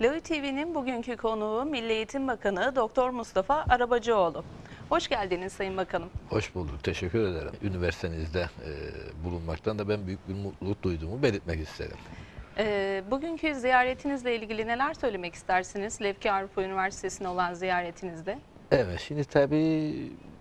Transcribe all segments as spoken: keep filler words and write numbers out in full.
L O İ T V'nin bugünkü konuğu Milli Eğitim Bakanı Doktor Mustafa Arabacıoğlu. Hoş geldiniz Sayın Bakanım. Hoş bulduk. Teşekkür ederim. Üniversitenizde e, bulunmaktan da ben büyük bir mutluluk duyduğumu belirtmek isterim. Ee, bugünkü ziyaretinizle ilgili neler söylemek istersiniz? Lefke Avrupa Üniversitesi'ne olan ziyaretinizde. Evet, şimdi tabii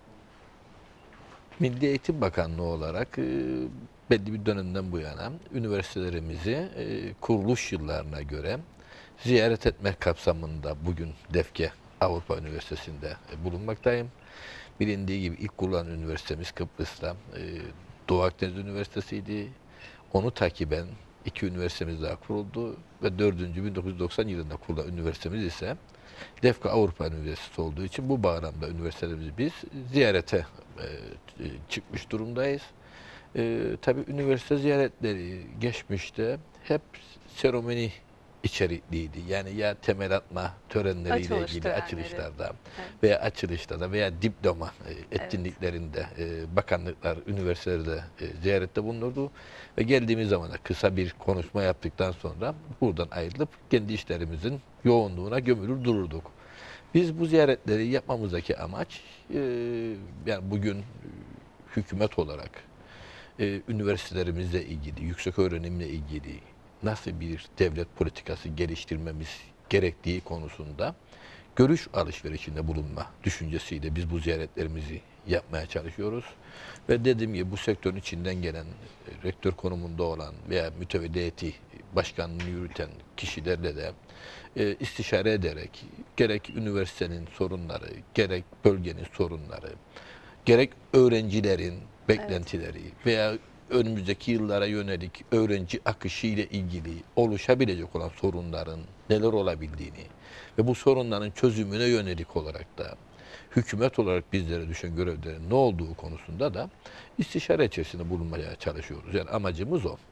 Milli Eğitim Bakanlığı olarak e, belli bir dönemden bu yana üniversitelerimizi e, kuruluş yıllarına göre ziyaret etmek kapsamında bugün Lefke Avrupa Üniversitesi'nde e, bulunmaktayım. Bilindiği gibi ilk kurulan üniversitemiz Kıbrıs'ta e, Doğu Akdeniz Üniversitesi'ydi. Onu takiben iki üniversitemiz daha kuruldu ve dördüncü bin dokuz yüz doksan yılında kurulan üniversitemiz ise Lefke Avrupa Üniversitesi olduğu için bu bağlamda üniversitelerimizi biz ziyarete e, çıkmış durumdayız. E, tabii üniversite ziyaretleri geçmişte hep seremoni içerikliydi. Yani ya temel atma törenleriyle Açılış ilgili törenleri. açılışlarda Evet. veya açılışlarda veya diploma e, Evet. etkinliklerinde e, bakanlıklar, üniversitelerde e, ziyarette bulunurdu. Ve geldiğimiz zaman da kısa bir konuşma yaptıktan sonra buradan ayrılıp kendi işlerimizin yoğunluğuna gömülür dururduk. Biz bu ziyaretleri yapmamızdaki amaç e, yani bugün e, hükümet olarak e, üniversitelerimizle ilgili, yüksek öğrenimle ilgili nasıl bir devlet politikası geliştirmemiz gerektiği konusunda görüş alışverişinde bulunma düşüncesiyle biz bu ziyaretlerimizi yapmaya çalışıyoruz. Ve dediğim gibi bu sektörün içinden gelen, e, rektör konumunda olan veya mütevelli heyeti başkanlığını yürüten kişilerle de e, istişare ederek gerek üniversitenin sorunları, gerek bölgenin sorunları, gerek öğrencilerin beklentileri veya önümüzdeki yıllara yönelik öğrenci akışı ile ilgili oluşabilecek olan sorunların neler olabildiğini ve bu sorunların çözümüne yönelik olarak da hükümet olarak bizlere düşen görevlerin ne olduğu konusunda da istişare içerisinde bulunmaya çalışıyoruz. Yani amacımız o.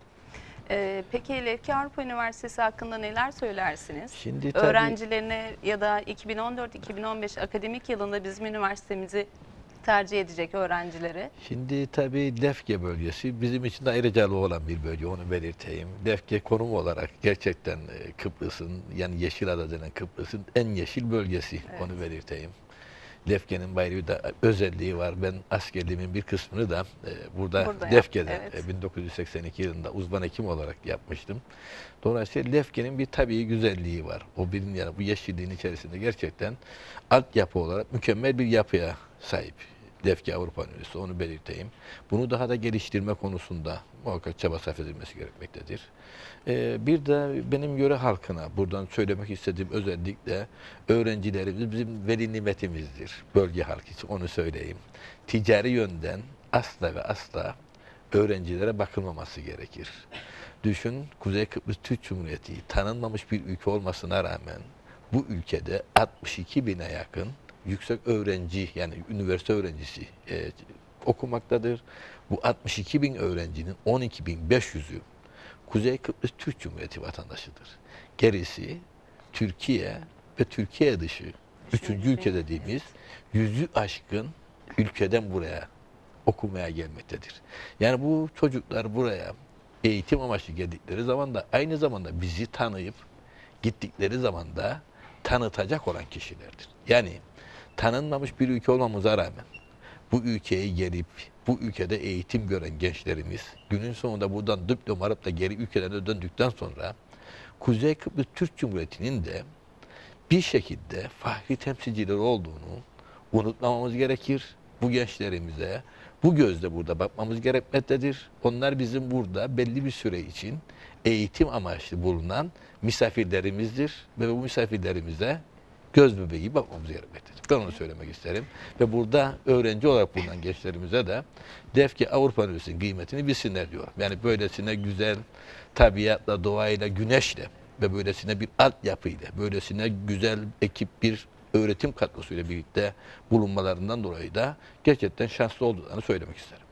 Ee, peki Lefke Avrupa Üniversitesi hakkında neler söylersiniz? Şimdi tabii Öğrencilerine ya da iki bin on dört iki bin on beş akademik yılında bizim üniversitemizi tercih edecek öğrencilere. Şimdi tabii Lefke bölgesi bizim için de ayrıcalığı olan bir bölge, onu belirteyim. Lefke konum olarak gerçekten e, Kıbrıs'ın, yani Yeşilada denen Kıbrıs'ın en yeşil bölgesi, Evet. onu belirteyim. Lefke'nin bayrı da özelliği var. Ben askerliğimin bir kısmını da e, burada, Burada Lefke'de yap- evet. e, bin dokuz yüz seksen iki yılında uzman hekim olarak yapmıştım. Dolayısıyla Lefke'nin bir tabii güzelliği var. O bir yani bu yeşilliğin içerisinde gerçekten altyapı olarak mükemmel bir yapıya sahip. Lefke Avrupa Üniversitesi, onu belirteyim. Bunu daha da geliştirme konusunda muhakkak çaba sarf edilmesi gerekmektedir. Ee, bir de benim yöre halkına buradan söylemek istediğim özellikle öğrencilerimiz bizim veli nimetimizdir. Bölge halkı için onu söyleyeyim. Ticari yönden asla ve asla öğrencilere bakılmaması gerekir. Düşün, Kuzey Kıbrıs Türk Cumhuriyeti tanınmamış bir ülke olmasına rağmen bu ülkede altmış iki bine yakın yüksek öğrenci, yani üniversite öğrencisi e, okumaktadır. Bu altmış iki bin öğrencinin on iki bin beş yüzü Kuzey Kıbrıs Türk Cumhuriyeti vatandaşıdır. Gerisi Türkiye ve Türkiye dışı üçüncü ülke dediğimiz yüzü aşkın ülkeden buraya okumaya gelmektedir. Yani bu çocuklar buraya eğitim amaçlı geldikleri zaman da aynı zamanda bizi tanıyıp gittikleri zaman da tanıtacak olan kişilerdir. Yani tanınmamış bir ülke olmamıza rağmen bu ülkeye gelip bu ülkede eğitim gören gençlerimiz günün sonunda buradan diploma alıp da geri ülkelerine döndükten sonra Kuzey Kıbrıs Türk Cumhuriyeti'nin de bir şekilde fahri temsilcileri olduğunu unutmamamız gerekir. Bu gençlerimize bu gözle burada bakmamız gerekmektedir. Onlar bizim burada belli bir süre için eğitim amaçlı bulunan misafirlerimizdir ve bu misafirlerimize göz bebeği bakmamız gerekmektedir. Ben onu söylemek isterim. Ve burada öğrenci olarak bulunan gençlerimize de Lefke Avrupa Üniversitesi'nin kıymetini bilsinler diyor. Yani böylesine güzel tabiatla, doğayla, güneşle ve böylesine bir altyapıyla, böylesine güzel ekip bir öğretim kadrosuyla birlikte bulunmalarından dolayı da gerçekten şanslı olduklarını söylemek isterim.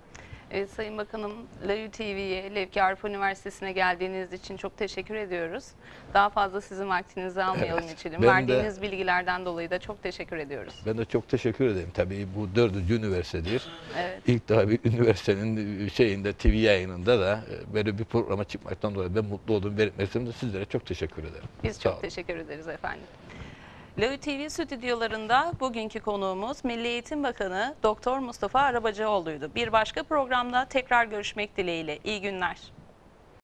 Evet, Sayın Bakanım, LAVÜ T V'ye, Lefke Avrupa Üniversitesi'ne geldiğiniz için çok teşekkür ediyoruz. Daha fazla sizin vaktinizi almayalım Evet, içelim. ben de- Verdiğiniz bilgilerden dolayı da çok teşekkür ediyoruz. Ben de çok teşekkür ederim. Tabii bu dördüncü üniversitedir. Evet. İlk daha bir üniversitenin şeyinde, T V yayınında da e, böyle bir programa çıkmaktan dolayı ben mutlu oldum. Belirtmek sizlere çok teşekkür ederim. Biz Sağ çok olun. teşekkür ederiz efendim. LAVÜ T V stüdyolarında bugünkü konuğumuz Milli Eğitim Bakanı Doktor Mustafa Arabacıoğlu'ydu. Bir başka programda tekrar görüşmek dileğiyle. İyi günler.